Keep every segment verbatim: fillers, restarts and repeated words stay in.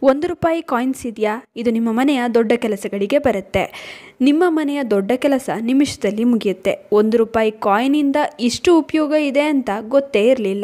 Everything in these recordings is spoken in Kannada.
ಒಂದು ರೂಪಾಯಿ ಕಾಯಿನ್ಸ್ ಇದೆಯಾ, ಇದು ನಿಮ್ಮ ಮನೆಯ ದೊಡ್ಡ ಕೆಲಸಗಳಿಗೆ ಬರುತ್ತೆ. ನಿಮ್ಮ ಮನೆಯ ದೊಡ್ಡ ಕೆಲಸ ನಿಮಿಷದಲ್ಲಿ ಮುಗಿಯುತ್ತೆ. ಒಂದು ರೂಪಾಯಿ ಕಾಯಿನಿಂದ ಇಷ್ಟು ಉಪಯೋಗ ಇದೆ ಅಂತ ಗೊತ್ತೇ ಇರಲಿಲ್ಲ.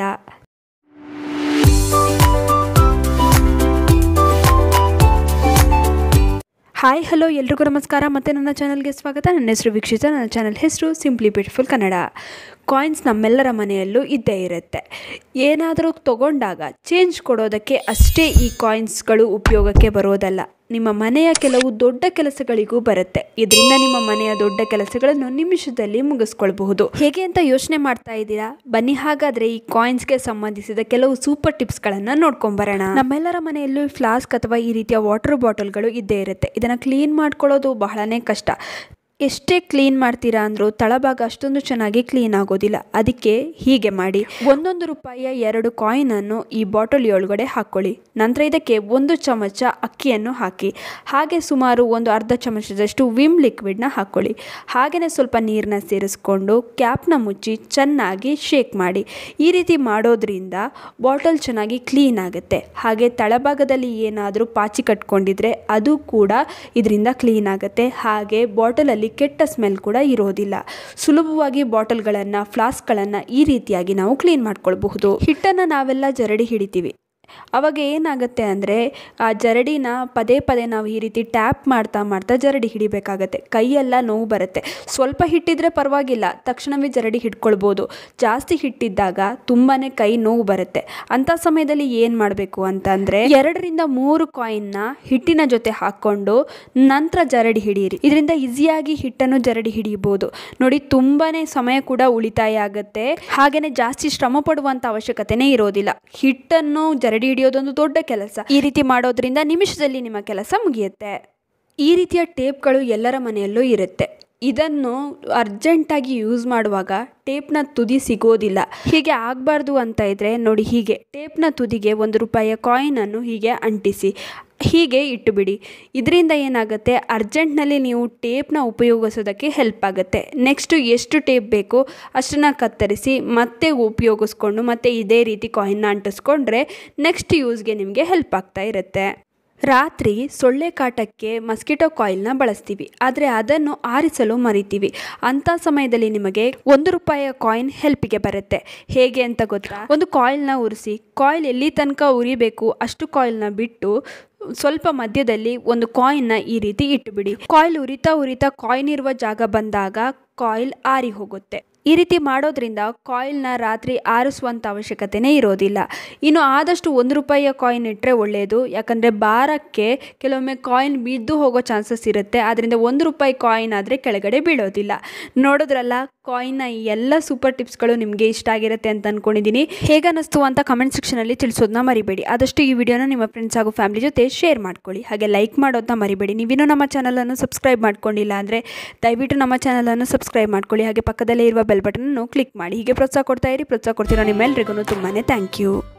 ಹಾಯ್ ಹಲೋ ಎಲ್ರಿಗೂ ನಮಸ್ಕಾರ. ಮತ್ತು ನನ್ನ ಚಾನಲ್ಗೆ ಸ್ವಾಗತ. ನನ್ನ ಹೆಸರು ವೀಕ್ಷಿತ. ನನ್ನ ಚಾನಲ್ ಹೆಸರು ಸಿಂಪ್ಲಿ ಬ್ಯೂಟಿಫುಲ್ ಕನ್ನಡ. ಕಾಯಿನ್ಸ್ ನಮ್ಮೆಲ್ಲರ ಮನೆಯಲ್ಲೂ ಇದ್ದೇ ಇರುತ್ತೆ. ಏನಾದರೂ ತಗೊಂಡಾಗ ಚೇಂಜ್ ಕೊಡೋದಕ್ಕೆ ಅಷ್ಟೇ ಈ ಕಾಯಿನ್ಸ್ಗಳು ಉಪಯೋಗಕ್ಕೆ ಬರೋದಲ್ಲ, ನಿಮ್ಮ ಮನೆಯ ಕೆಲವು ದೊಡ್ಡ ಕೆಲಸಗಳಿಗೂ ಬರುತ್ತೆ. ಇದರಿಂದ ನಿಮ್ಮ ಮನೆಯ ದೊಡ್ಡ ಕೆಲಸಗಳನ್ನು ನಿಮಿಷದಲ್ಲಿ ಮುಗಿಸ್ಕೊಳ್ಬಹುದು. ಹೇಗೆ ಅಂತ ಯೋಚನೆ ಮಾಡ್ತಾ ಇದ್ದೀರಾ? ಬನ್ನಿ ಹಾಗಾದ್ರೆ ಈ ಕಾಯಿನ್ಸ್ಗೆ ಸಂಬಂಧಿಸಿದ ಕೆಲವು ಸೂಪರ್ ಟಿಪ್ಸ್ಗಳನ್ನು ನೋಡ್ಕೊಂಬರೋಣ. ನಮ್ಮೆಲ್ಲರ ಮನೆಯಲ್ಲೂ ಫ್ಲಾಸ್ಕ್ ಅಥವಾ ಈ ರೀತಿಯ ವಾಟರ್ ಬಾಟಲ್ಗಳು ಇದ್ದೇ ಇರುತ್ತೆ. ಇದನ್ನು ಕ್ಲೀನ್ ಮಾಡ್ಕೊಳ್ಳೋದು ಬಹಳನೇ ಕಷ್ಟ. ಎಷ್ಟೇ ಕ್ಲೀನ್ ಮಾಡ್ತೀರಾ ಅಂದರೂ ತಳಭಾಗ ಅಷ್ಟೊಂದು ಚೆನ್ನಾಗಿ ಕ್ಲೀನ್ ಆಗೋದಿಲ್ಲ. ಅದಕ್ಕೆ ಹೀಗೆ ಮಾಡಿ, ಒಂದೊಂದು ರೂಪಾಯಿಯ ಎರಡು ಕಾಯಿನನ್ನು ಈ ಬಾಟಲ್ ಒಳಗಡೆ ಹಾಕ್ಕೊಳ್ಳಿ. ನಂತರ ಇದಕ್ಕೆ ಒಂದು ಚಮಚ ಅಕ್ಕಿಯನ್ನು ಹಾಕಿ, ಹಾಗೆ ಸುಮಾರು ಒಂದು ಅರ್ಧ ಚಮಚದಷ್ಟು ವಿಮ್ ಲಿಕ್ವಿಡ್ನ ಹಾಕ್ಕೊಳ್ಳಿ. ಹಾಗೆಯೇ ಸ್ವಲ್ಪ ನೀರನ್ನ ಸೇರಿಸ್ಕೊಂಡು ಕ್ಯಾಪ್ನ ಮುಚ್ಚಿ ಚೆನ್ನಾಗಿ ಶೇಕ್ ಮಾಡಿ. ಈ ರೀತಿ ಮಾಡೋದ್ರಿಂದ ಬಾಟಲ್ ಚೆನ್ನಾಗಿ ಕ್ಲೀನ್ ಆಗುತ್ತೆ. ಹಾಗೆ ತಳಭಾಗದಲ್ಲಿ ಏನಾದರೂ ಪಾಚಿ ಕಟ್ಕೊಂಡಿದ್ರೆ ಅದು ಕೂಡ ಇದರಿಂದ ಕ್ಲೀನ್ ಆಗುತ್ತೆ. ಹಾಗೆ ಬಾಟಲಲ್ಲಿ ಕೆಟ್ಟ ಸ್ಮೆಲ್ ಕೂಡ ಇರೋದಿಲ್ಲ. ಸುಲಭವಾಗಿ ಬಾಟಲ್ಗಳನ್ನು, ಫ್ಲಾಸ್ಕ್ಗಳನ್ನು ಈ ರೀತಿಯಾಗಿ ನಾವು ಕ್ಲೀನ್ ಮಾಡ್ಕೊಳ್ಬಹುದು. ಹಿಟ್ಟನ್ನು ನಾವೆಲ್ಲ ಜರಡಿ ಹಿಡಿತೀವಿ. ಅವಾಗ ಏನಾಗುತ್ತೆ ಅಂದರೆ ಆ ಜರಡಿನ ಪದೇ ಪದೇ ನಾವು ಈ ರೀತಿ ಟ್ಯಾಪ್ ಮಾಡ್ತಾ ಮಾಡ್ತಾ ಜರಡಿ ಹಿಡಿಬೇಕಾಗತ್ತೆ. ಕೈಯೆಲ್ಲ ನೋವು ಬರುತ್ತೆ. ಸ್ವಲ್ಪ ಹಿಟ್ಟಿದ್ರೆ ಪರವಾಗಿಲ್ಲ, ತಕ್ಷಣವೇ ಜರಡಿ ಹಿಡ್ಕೊಳ್ಬೋದು. ಜಾಸ್ತಿ ಹಿಟ್ಟಿದ್ದಾಗ ತುಂಬಾ ಕೈ ನೋವು ಬರುತ್ತೆ. ಅಂಥ ಸಮಯದಲ್ಲಿ ಏನು ಮಾಡಬೇಕು ಅಂತಂದರೆ, ಎರಡರಿಂದ ಮೂರು ಕಾಯಿನ್ನ ಹಿಟ್ಟಿನ ಜೊತೆ ಹಾಕ್ಕೊಂಡು ನಂತರ ಜರಡಿ ಹಿಡಿಯಿರಿ. ಇದರಿಂದ ಈಸಿಯಾಗಿ ಹಿಟ್ಟನ್ನು ಜರಡಿ ಹಿಡಿಯಬಹುದು. ನೋಡಿ, ತುಂಬಾ ಸಮಯ ಕೂಡ ಉಳಿತಾಯ ಆಗುತ್ತೆ. ಹಾಗೆಯೇ ಜಾಸ್ತಿ ಶ್ರಮ ಪಡುವಂಥ ಅವಶ್ಯಕತೆನೇ ಇರೋದಿಲ್ಲ. ಹಿಟ್ಟನ್ನು ಜರಡಿ ಹಿಡಿಯೋದೊಂದು ದೊಡ್ಡ ಕೆಲಸ. ಈ ರೀತಿ ಮಾಡೋದ್ರಿಂದ ನಿಮಿಷದಲ್ಲಿ ನಿಮ್ಮ ಕೆಲಸ ಮುಗಿಯುತ್ತೆ. ಈ ರೀತಿಯ ಟೇಪ್ಗಳು ಎಲ್ಲರ ಮನೆಯಲ್ಲೂ ಇರುತ್ತೆ. ಇದನ್ನು ಅರ್ಜೆಂಟಾಗಿ ಯೂಸ್ ಮಾಡುವಾಗ ಟೇಪ್ನ ತುದಿ ಸಿಗೋದಿಲ್ಲ. ಹೀಗೆ ಆಗಬಾರ್ದು ಅಂತ ಇದ್ದರೆ ನೋಡಿ, ಹೀಗೆ ಟೇಪ್ನ ತುದಿಗೆ ಒಂದು ರೂಪಾಯಿಯ ಕಾಯಿನನ್ನು ಹೀಗೆ ಅಂಟಿಸಿ ಹೀಗೆ ಇಟ್ಟುಬಿಡಿ. ಇದರಿಂದ ಏನಾಗುತ್ತೆ, ಅರ್ಜೆಂಟ್ನಲ್ಲಿ ನೀವು ಟೇಪ್ನ ಉಪಯೋಗಿಸೋದಕ್ಕೆ ಹೆಲ್ಪ್ ಆಗುತ್ತೆ. ನೆಕ್ಸ್ಟು ಎಷ್ಟು ಟೇಪ್ ಬೇಕೋ ಅಷ್ಟನ್ನು ಕತ್ತರಿಸಿ ಮತ್ತೆ ಉಪಯೋಗಿಸ್ಕೊಂಡು ಮತ್ತೆ ಇದೇ ರೀತಿ ಕಾಯಿನ್ನ ಅಂಟಿಸ್ಕೊಂಡ್ರೆ ನೆಕ್ಸ್ಟ್ ಯೂಸ್ಗೆ ನಿಮಗೆ ಹೆಲ್ಪ್ ಆಗ್ತಾ ಇರುತ್ತೆ. ರಾತ್ರಿ ಸೊಳ್ಳೆ ಕಾಟಕ್ಕೆ ಮಸ್ಕಿಟೋ ಕಾಯಿಲ್ನ ಬಳಸ್ತೀವಿ, ಆದರೆ ಅದನ್ನು ಆರಿಸಲು ಮರಿತೀವಿ. ಅಂಥ ಸಮಯದಲ್ಲಿ ನಿಮಗೆ ಒಂದು ರೂಪಾಯಿಯ ಕಾಯಿನ್ ಹೆಲ್ಪಿಗೆ ಬರುತ್ತೆ. ಹೇಗೆ ಅಂತ ಗೊತ್ತಾ? ಒಂದು ಕಾಯಿಲ್ನ ಉರಿಸಿ, ಕಾಯಿಲ್ ಎಲ್ಲಿ ತನಕ ಉರಿಬೇಕು ಅಷ್ಟು ಕಾಯಿಲ್ನ ಬಿಟ್ಟು ಸ್ವಲ್ಪ ಮಧ್ಯದಲ್ಲಿ ಒಂದು ಕಾಯಿನ್ನ ಈ ರೀತಿ ಇಟ್ಟುಬಿಡಿ. ಕಾಯಿಲ್ ಉರಿತಾ ಉರಿತಾ ಕಾಯಿನ್ ಇರುವ ಜಾಗ ಬಂದಾಗ ಕಾಯಿಲ್ ಆರಿ ಹೋಗುತ್ತೆ. ಈ ರೀತಿ ಮಾಡೋದ್ರಿಂದ ಕಾಯಿಲ್ನ ರಾತ್ರಿ ಆರಿಸುವಂಥ ಅವಶ್ಯಕತೆನೇ ಇರೋದಿಲ್ಲ. ಇನ್ನು ಆದಷ್ಟು ಒಂದು ರೂಪಾಯಿಯ ಕಾಯಿನ್ ಇಟ್ಟರೆ ಒಳ್ಳೆಯದು. ಯಾಕಂದರೆ ಭಾರಕ್ಕೆ ಕೆಲವೊಮ್ಮೆ ಕಾಯಿನ್ ಬಿದ್ದು ಹೋಗೋ ಚಾನ್ಸಸ್ ಇರುತ್ತೆ. ಆದ್ದರಿಂದ ಒಂದು ರೂಪಾಯಿ ಕಾಯಿನ್ ಆದರೆ ಕೆಳಗಡೆ ಬೀಳೋದಿಲ್ಲ. ನೋಡೋದ್ರಲ್ಲ, ಕಾಯಿನ್ನ ಎಲ್ಲ ಸೂಪರ್ ಟಿಪ್ಸ್ಗಳು ನಿಮಗೆ ಇಷ್ಟ ಆಗಿರುತ್ತೆ ಅಂತ ಅಂದ್ಕೊಂಡಿದ್ದೀನಿ. ಹೇಗೆ ಅನ್ನಿಸ್ತು ಅಂತ ಕಮೆಂಟ್ ಸೆಕ್ಷನಲ್ಲಿ ತಿಳಿಸೋದನ್ನ ಮರಿಬೇಡಿ. ಆದಷ್ಟು ಈ ವಿಡಿಯೋನ ನಿಮ್ಮ ಫ್ರೆಂಡ್ಸ್ ಹಾಗೂ ಫ್ಯಾಮಿಲಿ ಜೊತೆ ಶೇರ್ ಮಾಡ್ಕೊಳ್ಳಿ. ಹಾಗೆ ಲೈಕ್ ಮಾಡೋದನ್ನ ಮರಿಬೇಡಿ. ನೀವಿನ್ನೂ ನಮ್ಮ ಚಾನಲನ್ನು ಸಬ್ಸ್ಕ್ರೈಬ್ ಮಾಡ್ಕೊಂಡಿಲ್ಲ ಅಂದರೆ ದಯವಿಟ್ಟು ನಮ್ಮ ಚಾನಲನ್ನು ಸಬ್ಸ್ಕ್ರೈಬ್ ಮಾಡ್ಕೊಳ್ಳಿ. ಹಾಗೆ ಪಕ್ಕದಲ್ಲೇ ಇರುವ ಬೆಲ್ ಬಟನ್ ಅನ್ನು ಕ್ಲಿಕ್ ಮಾಡಿ. ಹೀಗೆ ಪ್ರೋತ್ಸಾಹ ಕೊಡ್ತಾ ಇರಿ. ಪ್ರೋತ್ಸಾಹ ಕೊಡ್ತಿರೋ ನಿಮ್ಮೆಲ್ಲರಿಗೂ ತುಂಬಾನೇ ಥ್ಯಾಂಕ್ ಯು.